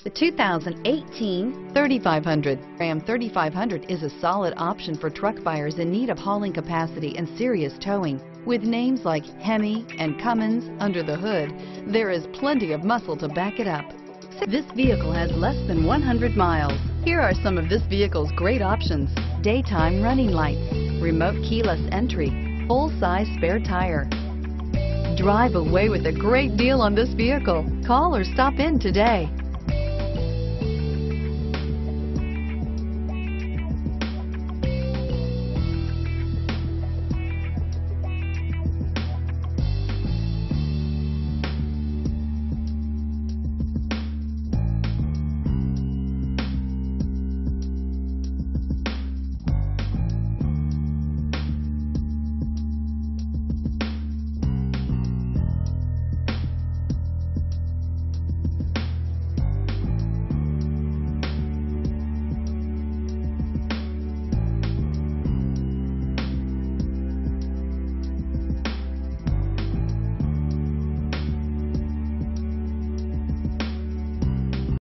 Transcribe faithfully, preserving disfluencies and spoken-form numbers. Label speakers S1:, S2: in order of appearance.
S1: The two thousand eighteen thirty-five hundred. Ram thirty-five hundred is a solid option for truck buyers in need of hauling capacity and serious towing. With names like Hemi and Cummins under the hood, there is plenty of muscle to back it up. This vehicle has less than one hundred miles. Here are some of this vehicle's great options: daytime running lights, remote keyless entry, full-size spare tire. Drive away with a great deal on this vehicle. Call or stop in today.